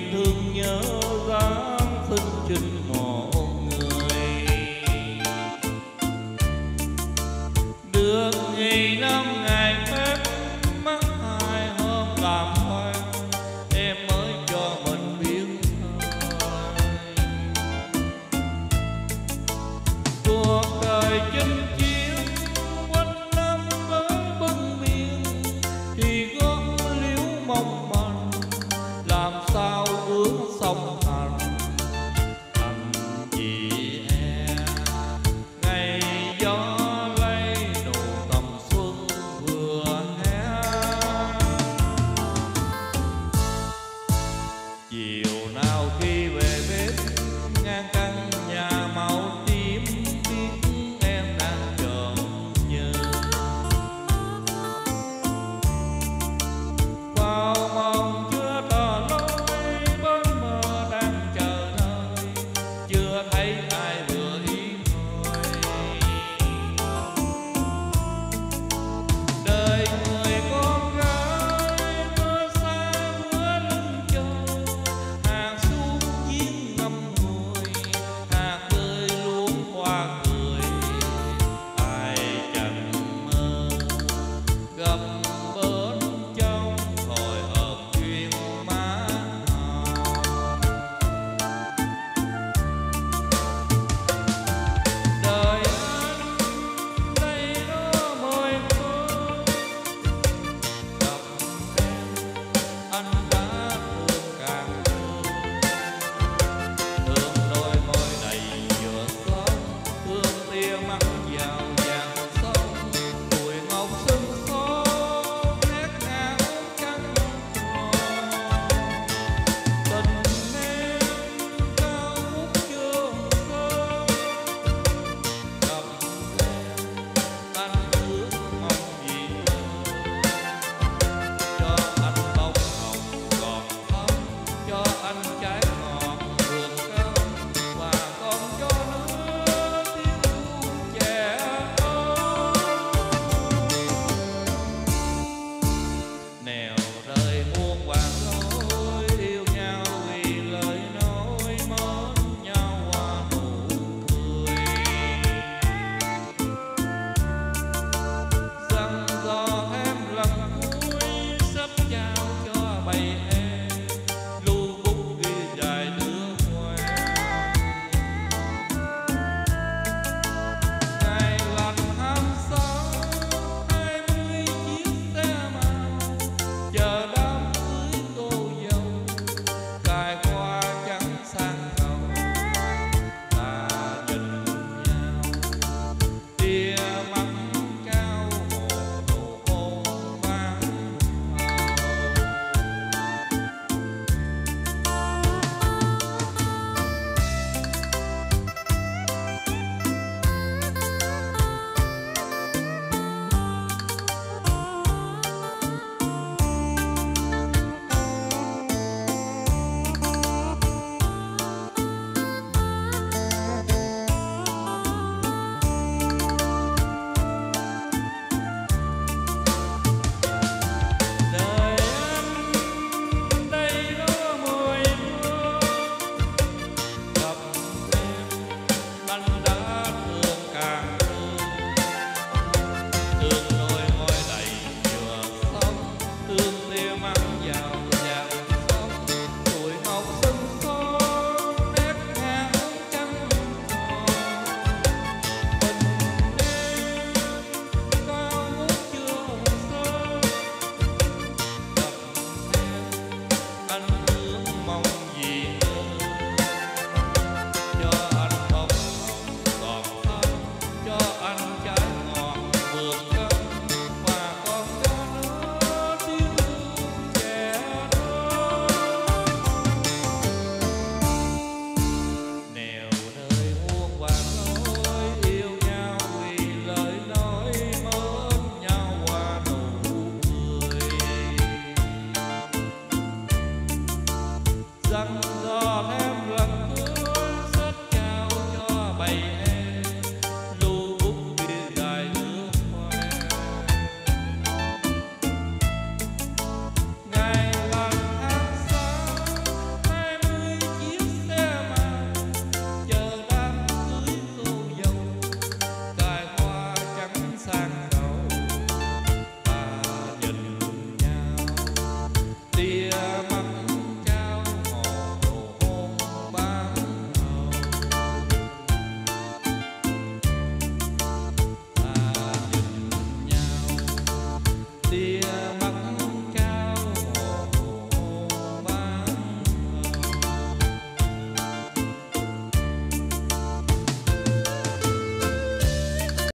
thương nhớ dáng khinh trình một người. Được ngày năm ngày phép mắt hai hôm làm hoang, em mới cho mình biết thôi. Cuộc đời chinh chiến quanh năm với bưng biên, thì gót liễu mong manh làm sao bước song hành. Thành chị em ngày gió lấy nụ tầm xuân vừa hé. Chiều nào khi về bếp ngang căn nhà màu tím, biết em đang chờ nhớ. Vào mộng chưa tỏ lối bên mơ đang chờ nơi, chưa thấy ai vừa ý thôi. Đời người con gái mưa xa mưa lưng trời, hàng xuống giếng ngâm ngùi, hạt rơi luống hoa cười. Ai chẳng mơ gặp bến trong hồi ôm duyên má hồng. Đời anh đây đó môi khô, gặp em anh đã thương càng thương. Thương đôi môi đầy nhựa khóc, thương tia mắt vào vàng sông. Mùi ngọc sưng khô nét áo trắng tròn. Tình em cao vút trường sơn, gặp em anh ước mong gì hơn. Cho anh bông hồng còn thắm, cho anh trái